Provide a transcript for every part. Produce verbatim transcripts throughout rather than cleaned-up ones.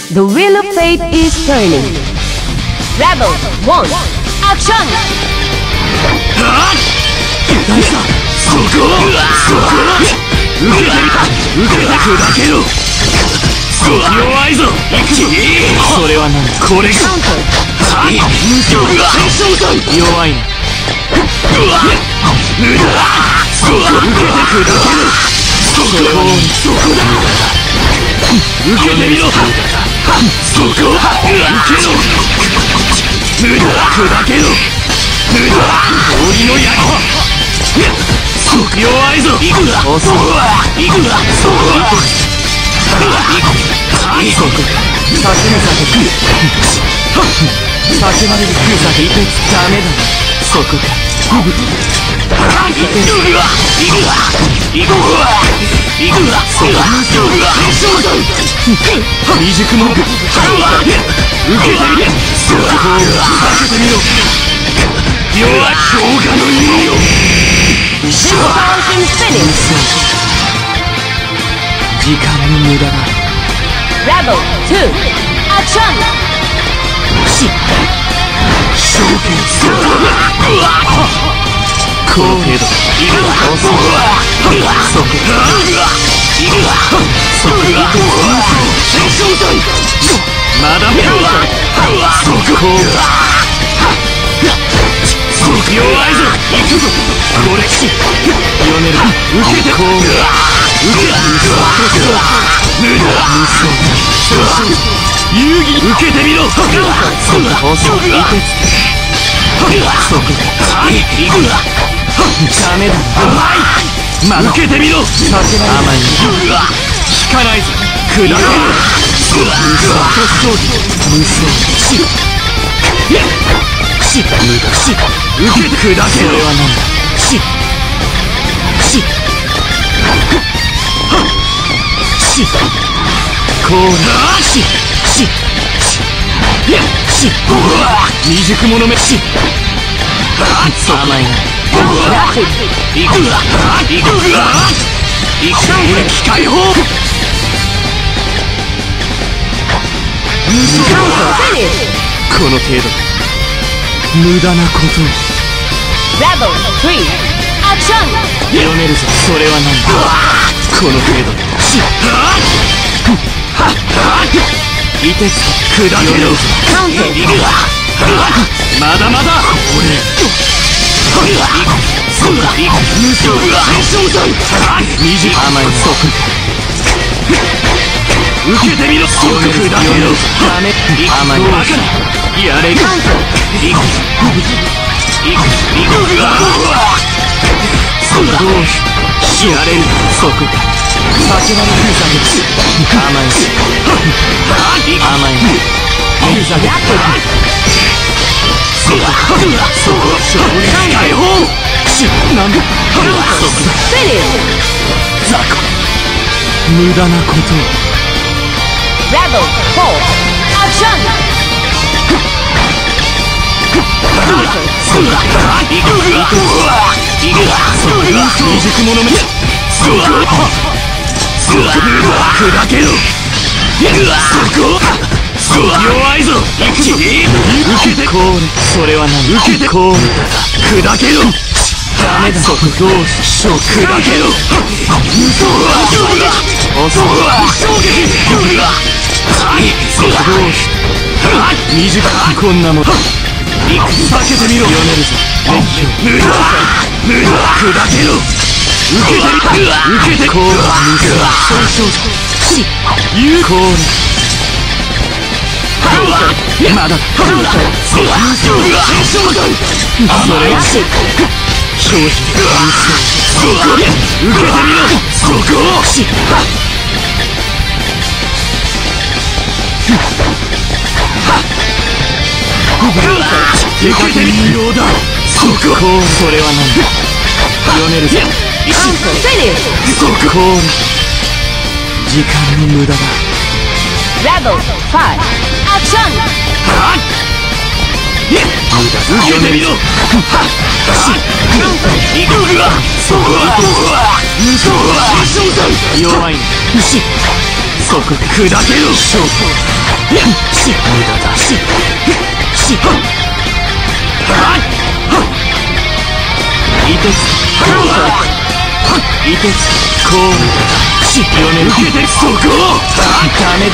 The wheel of fate is turning. Rebel one, action! そこそこ受けてみた受けた砕けろ弱いぞそれは何だこれが無情戦勝罪弱いな無駄そこ受けて砕けろそこそこだ受けてみろそこ受けろ無駄砕けろ無駄氷の刃弱いぞ行くな行くなそうそこ叫ぶ酒食う叫ばれる食う酒いてダメだそこか行くな行くな行くな行くなそうだ未熟文句受けてみてそこを避けてみろ弱い氷河の意味よ This fountain finish. 時間の無駄だ Rebel two, action! 証券するこの程度いるそこそこそこ戦勝罪まだ見ろそこ弱いぞ行くぞこれヨネル受けてこう受け無駄遊戯受けてみろそこそこ行くなダメだ甘い受けてみろ甘い引かないぞ砕けろ無双無駄受けて砕けろそれは何だしししこうだししし未熟者めし甘いな行くわ行くわ行く機械砲この程度無駄なことを Rebel three, action! 読めるぞそれは何だこの程度しいてつ砕けろまだまだ俺そうだ無償戦勝罪短い速受けてみろ即砕けろダメ甘いバカなやれるそうだやれる即叫ばれるさ甘い甘いふざけそうだそう勝利解放なんだザコ無駄なことを Rebel four, action! そうだ行くわ行くわそうだ未熟者めそうだそうだ砕けろそこそうだ弱いぞ受けてこうそれは何受けてこう砕けろダメだそこどうしよう砕けろそうだそうだ衝撃そうだどうし未熟こんなもの避けてみろ読めるぞ無駄無駄砕けろ受けてみた受けてこう無駄損傷有効まだそうだそうだそれは正直そうだ受けてみろそこ受けてみようだそこそれは何だ読めるぞそこ時間の無駄だ Rebel five, action! 無駄受けてみろ行くわそこは無償は弱いなそこ砕けろし無駄だししいてついてつこうし読める受けてそこダメだ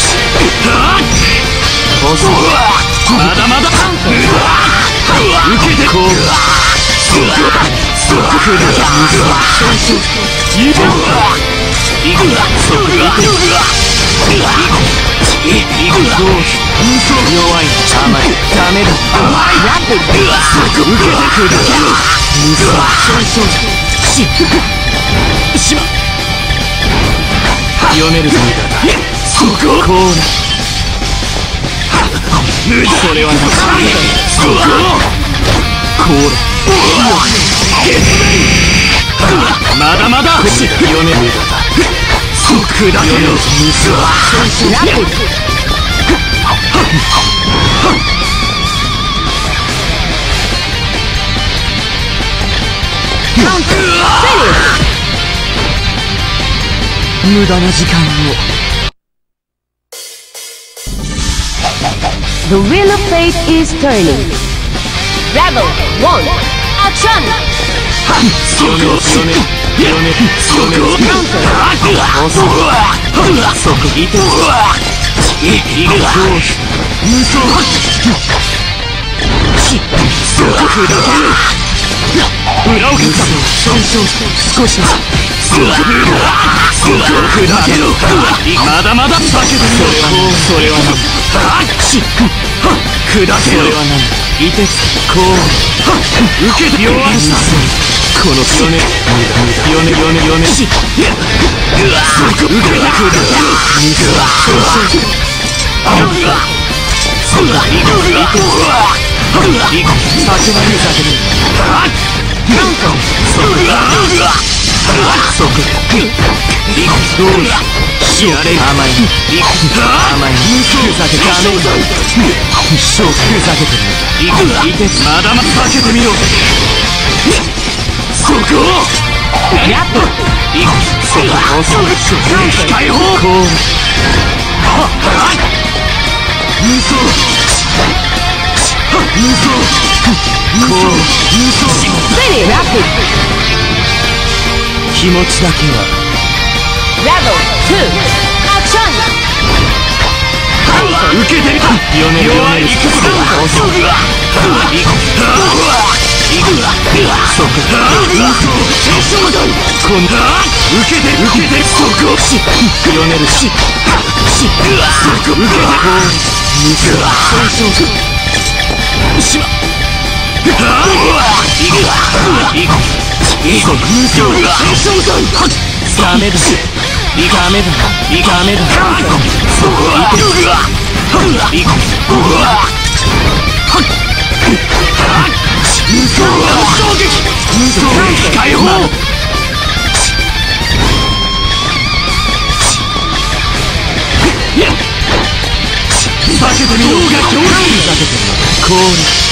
遅いまだまだ受けてこうそこそこくだいけいくらそこいけどうし弱い甘いダメだ甘いそこ受けてくだししま読めるぞそここうそれはなそここうまだまだ読めるそこだけの無駄な時間を The wheel of fate is turning. Rebel one. Action. そこそめ読めそめそこそこいていくら無双そこ砕ける裏をかく少しそこ砕けろまだまだ避けてみろそれは何し砕けろそれは何いてつこう受けて弱したこのよねよねよねよねしそこ受けて砕けろそうだいこいこいこ先は見させるそこだそこいこどうだしやれ甘い甘いふざけてダメだしょふざけてるいくいてまだまだ避けてみろそこやっといこそこそこ解放こうはっ無双無双こう無双気持ちだけは Rebel two. Action. 受けてみた読める読めるそこそここんな受けて受けてそこし読めるししそこ受けてこう無双しまいくいく無双ダメだダメだダメだそこいていく無双衝撃無双解放避けてみろ動画強烈避けてこう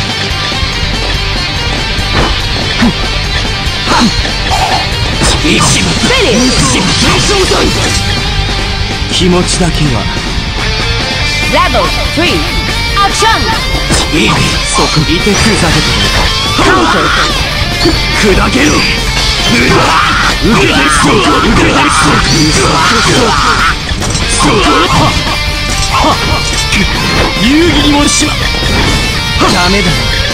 気持ちだけは Rebel three. Action. そこいてふざけてる砕けろ受けてそこ受けてそこ遊戯にもしまダメだ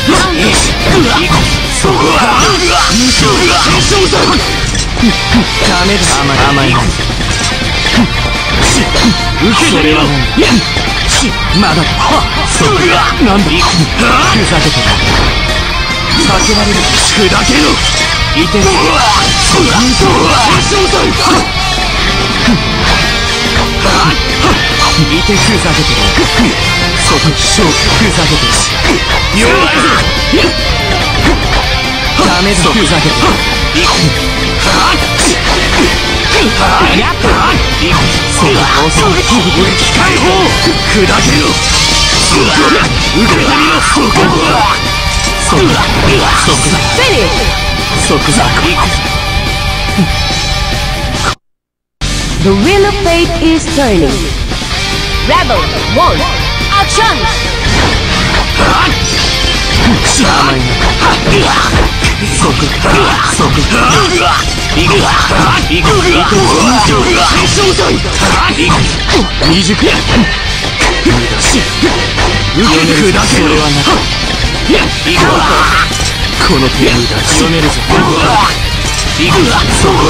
そこは無双ダメだ甘い受けてればまだそこなんだふざけて避けられる砕けろいてるいてふざけてそこ勝負ふざけて弱いぞダメだふざけてそうだそうだ解放砕けろ受けてみろそこそうだ即座即座 The wheel of fate is turning. Rebel one Action 甘いなそこそこいくいくいく未熟やし受けるだけそれはなこの程度だ読めるぞいくそこ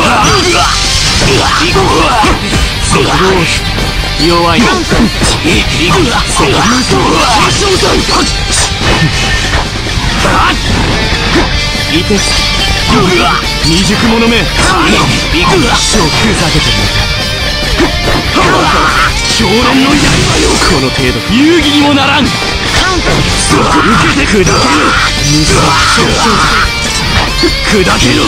そこ弱いな。いくそこいて未熟者めショックざけてる狂乱の刃よこの程度遊戯にもならん受けて砕けろ砕けろ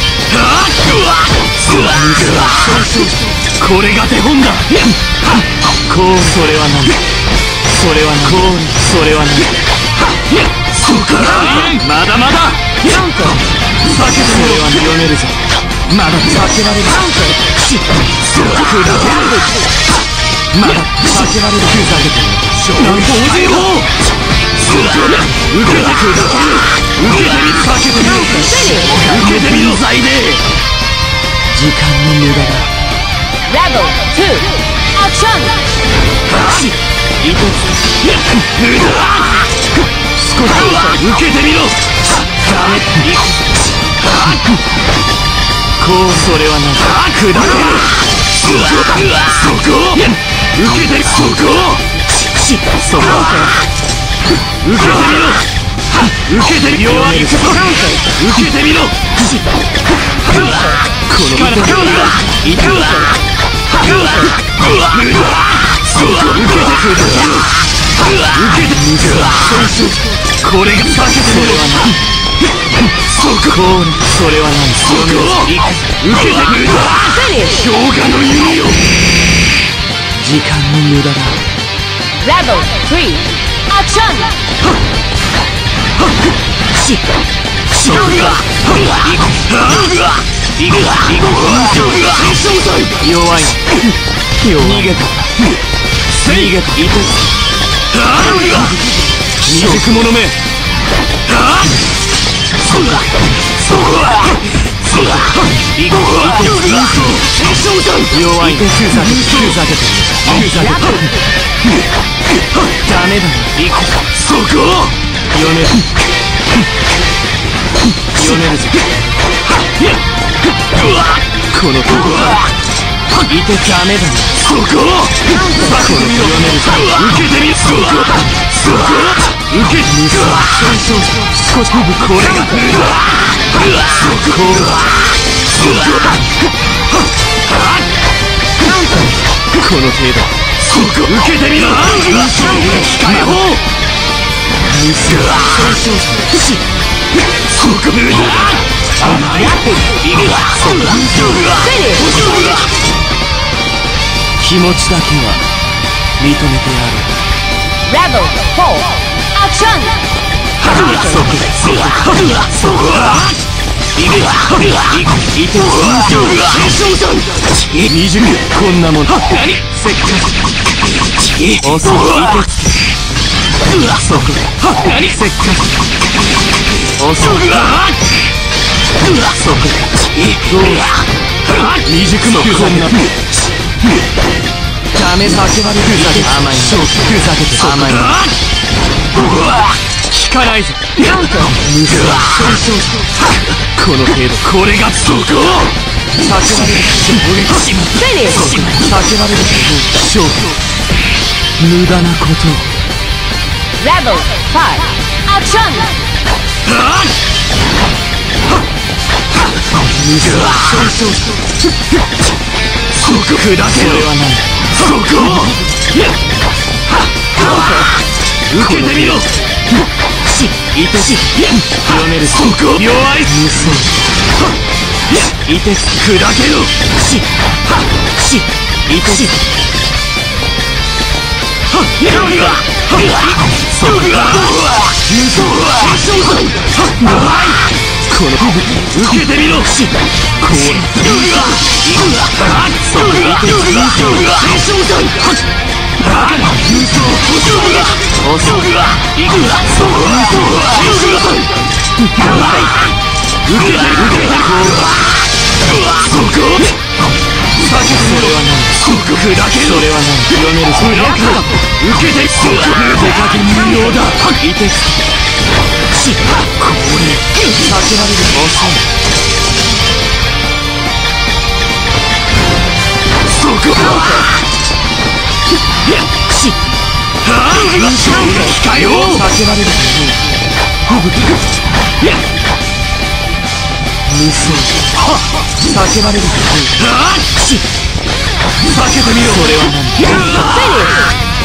これが手本だこうそれは何それは何こうそれは何そうかまだまだ避けてそれは読めるぞまだ避けられる砕けるまだ避けられるふざけてるなんと大勢法受けて砕ける受けてみ避けてみろ受けてみろ最低時間の無駄だ Rebel two Action いとつ無駄少し受けてみろダメこうそれはな砕けるそこ受けてそこそこ受けてみろ受けてみろ弱いぞ受けてみろこの力いくわそう受けてください受けてこれが避けてみろそこそれは何そこ受けてください氷河の弓よ時間の無駄だ Rebel three Action しし弱い逃げた逃げたいと未熟者めそうだそうだそうだいと弱いふざけふざけてふざけてダメだそこ読める読めるぞこのとこいてダメだそここの読めるぞ受けてみそこそこ受けてみろ少しこれがそこそここの程度そこ受けてみろ控え法そこ無駄気持ちだけは認めてやる Rebel four Action そこそこいけいて未熟こんなもんせっかく遅いいてつけそこせっかく遅いそこどう未熟のこんなダメだけはふざけ甘いふざけて甘い効かないぞこの程度これがそこ避けられる避けられる勝負無駄なこと Rebel five Action そこ砕けろそれは何そこ受けてみろしいてし読めるそこ弱い無双いて砕けろししいてしそこ無双この受けてみろしこうそこいてだから優勝遅くは行くわそう受けて受けてそこ避けてみろそこ砕けろそれは何読めるそれか受けてそこ手加減無用だいてつきこれ避けられる遅いそこくしはぁ控えよう避けられる無双避けられるはぁくし避けてみろそれは何